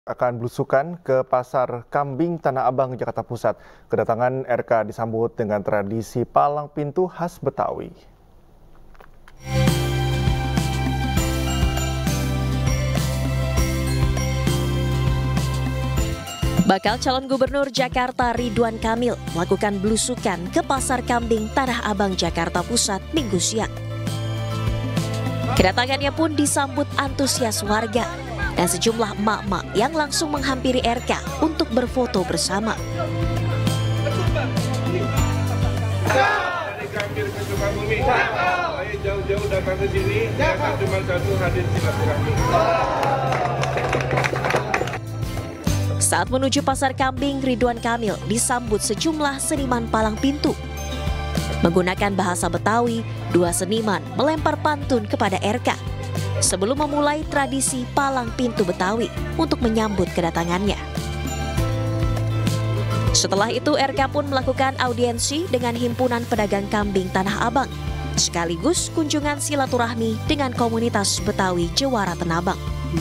Akan belusukan ke Pasar Kambing Tanah Abang, Jakarta Pusat. Kedatangan RK disambut dengan tradisi palang pintu khas Betawi. Bakal calon gubernur Jakarta Ridwan Kamil melakukan belusukan ke Pasar Kambing Tanah Abang, Jakarta Pusat Minggu siang. Kedatangannya pun disambut antusias warga dan sejumlah emak-emak yang langsung menghampiri RK untuk berfoto bersama. Jauh-jauh datang ke sini, cuma satu hadir silaturahmi. Saat menuju Pasar Kambing, Ridwan Kamil disambut sejumlah seniman palang pintu. Menggunakan bahasa Betawi, dua seniman melempar pantun kepada RK sebelum memulai tradisi palang pintu Betawi untuk menyambut kedatangannya. Setelah itu, RK pun melakukan audiensi dengan Himpunan Pedagang Kambing Tanah Abang, sekaligus kunjungan silaturahmi dengan komunitas Betawi Jewara Tenabang.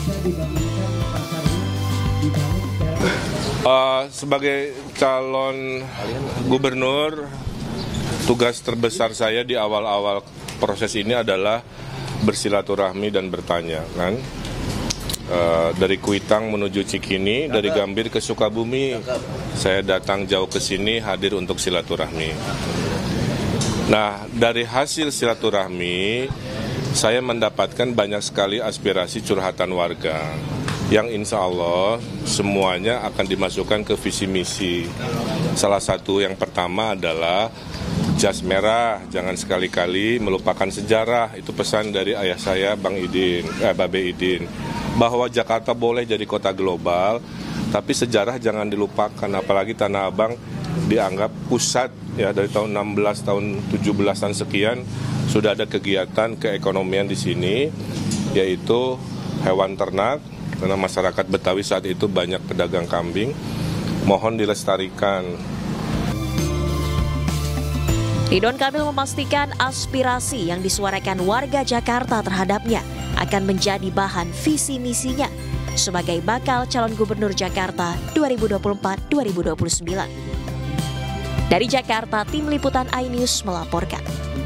Sebagai calon gubernur, tugas terbesar saya di awal-awal proses ini adalah bersilaturahmi dan bertanya, kan? Dari Kuitang menuju Cikini, dari Gambir ke Sukabumi, saya datang jauh ke sini hadir untuk silaturahmi. Nah, dari hasil silaturahmi, saya mendapatkan banyak sekali aspirasi curhatan warga yang insya Allah semuanya akan dimasukkan ke visi misi. Salah satu yang pertama adalah jas merah, jangan sekali-kali melupakan sejarah. Itu pesan dari ayah saya, Babe Idin, bahwa Jakarta boleh jadi kota global, tapi sejarah jangan dilupakan. Apalagi Tanah Abang dianggap pusat ya dari tahun 16, tahun 17-an sekian sudah ada kegiatan keekonomian di sini, yaitu hewan ternak. Karena masyarakat Betawi saat itu banyak pedagang kambing, mohon dilestarikan. Ridwan Kamil memastikan aspirasi yang disuarakan warga Jakarta terhadapnya akan menjadi bahan visi misinya sebagai bakal calon gubernur Jakarta 2024-2029. Dari Jakarta, Tim Liputan iNews melaporkan.